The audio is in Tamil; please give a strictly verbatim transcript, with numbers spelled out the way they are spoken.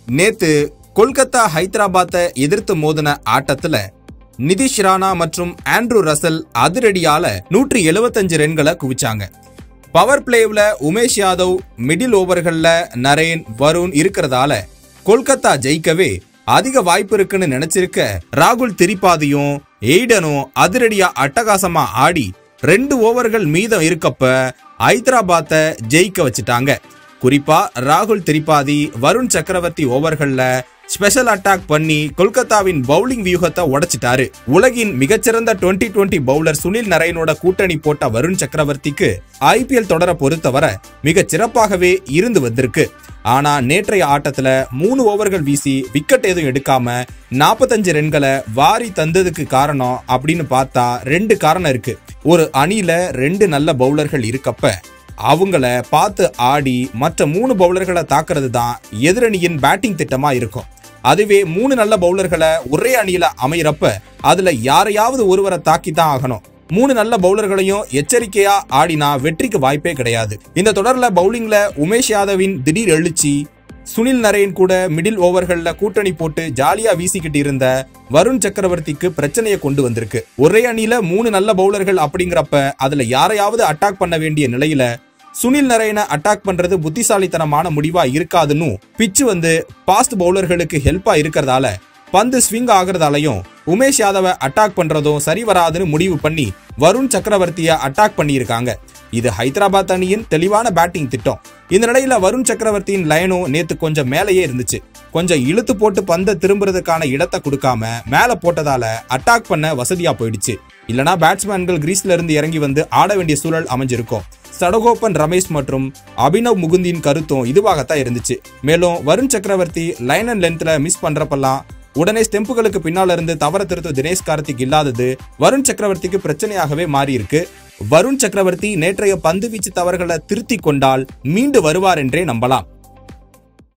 நேத்து கொல்கத்தா ஹைதராபாத்தை எதிர்த்து மோதின ஆட்டத்துல நிதிஷ் ராணா மற்றும் ஆண்ட்ரூ ரசல் அதிரடியால நூற்றி எழுபத்தஞ்சு ரன்களை குவிச்சாங்க. பவர் பிளேவ்ல உமேஷ் யாதவ், மிடில் ஓவர்கள்ல நரேன், வருண் இருக்கிறதால கொல்கத்தா ஜெயிக்கவே அதிக வாய்ப்பு இருக்குன்னு நினைச்சிருக்க ராகுல் திரிபாதியும் எய்டனும் அதிரடியா அட்டகாசமா ஆடி ரெண்டு ஓவர்கள் மீதம் இருக்கப்ப ஹைதராபாத்தை ஜெயிக்க வச்சுட்டாங்க. குறிப்பா ராகுல் திரிபாதி, வருண் சக்கரவர்த்தி ஓவர்கள்ல ஸ்பெஷல் அட்டாக் பண்ணி கொல்கத்தாவின் பவுலிங் வியூகத்தை உடைச்சிட்டாரு. உலகின் மிகச்சிறந்த டுவெண்டி டுவெண்டி பவுலர் சுனில் நரேனோட கூட்டணி போட்ட வருண் சக்கரவர்த்திக்கு ஐபிஎல் தொடர பொறுத்தவரை மிக சிறப்பாகவே இருந்து வந்திருக்கு. ஆனா நேற்றைய ஆட்டத்துல மூணு ஓவர்கள் வீசி விக்கெட் எதுவும் எடுக்காம நாற்பத்தஞ்சு ரன்களை வாரி தந்ததுக்கு காரணம் அப்படின்னு பார்த்தா ரெண்டு காரணம் இருக்கு. ஒரு அணியில ரெண்டு நல்ல பவுலர்கள் இருக்கப்ப அவங்கள பார்த்து ஆடி மற்ற மூணு பவுலர்களை தாக்குறது தான் எதிரணியின் பேட்டிங் திட்டமா இருக்கும். அதுவே மூணு நல்ல பவுலர்களை ஒரே அணியில அமையறப்ப அதுல யாரையாவது ஒருவரை தாக்கி தான் ஆகணும். மூணு நல்ல பவுலர்களையும் எச்சரிக்கையா ஆடினா வெற்றிக்கு வாய்ப்பே கிடையாது. இந்த தொடர்ல பவுலிங்ல உமேஷ் யாதவின் திடீர் எழுச்சி, சுனில் நரேன் கூட மிடில் ஓவர்கள்ல கூட்டணி போட்டு ஜாலியா வீசிக்கிட்டு இருந்த வருண் சக்கரவர்த்திக்கு பிரச்சனையை கொண்டு வந்திருக்கு. ஒரே அணியில மூணு நல்ல பவுலர்கள் அப்படிங்கிறப்ப அதுல யாரையாவது அட்டாக் பண்ண வேண்டிய நிலையில சுனில் நரேனை அட்டாக் பண்றது புத்திசாலித்தனமான முடிவா இருக்காதுன்னு பிச்சு வந்து பாஸ்ட் பவுலர்களுக்கு ஹெல்ப்பா இருக்கிறதால பந்து ஸ்விங் ஆகுறதாலையும் உமேஷ் யாதவை அட்டாக் பண்றதும் சரி வராதுன்னு முடிவு பண்ணி வருண் சக்கரவர்த்திய அட்டாக் பண்ணியிருக்காங்க. இது ஹைதராபாத் அணியின் தெளிவான பேட்டிங் திட்டம். இந்த நிலையில வருண் சக்கரவர்த்தியின் லைனும் நேத்து கொஞ்சம் மேலேயே இருந்துச்சு. கொஞ்சம் இழுத்து போட்டு பந்தை திரும்புறதுக்கான இடத்தை கொடுக்காம மேல போட்டதால அட்டாக் பண்ண வசதியா போயிடுச்சு. இல்லனா பேட்ஸ்மேன்கள் கிரீஸ்ல இருந்து இறங்கி வந்து ஆட வேண்டிய சூழல் அமைஞ்சிருக்கும். சடகோபன் ரமேஷ் மற்றும் அபினவ் முகுந்தின் கருத்தும் இதுவாகத்தான் இருந்துச்சு. மேலும் வருண் சக்கரவர்த்தி லைன் அண்ட் லென்த்ல மிஸ் பண்றப்பெல்லாம் உடனே ஸ்டெம்புகளுக்கு பின்னால இருந்து தவற திருத்த தினேஷ் கார்த்திக் இல்லாதது வருண் சக்கரவர்த்திக்கு பிரச்சனையாகவே மாறி இருக்கு. வருண் சக்கரவர்த்தி நேற்றைய பந்து வீச்சு தவறுகளை திருத்தி கொண்டால் மீண்டு வருவார் என்றே நம்பலாம்.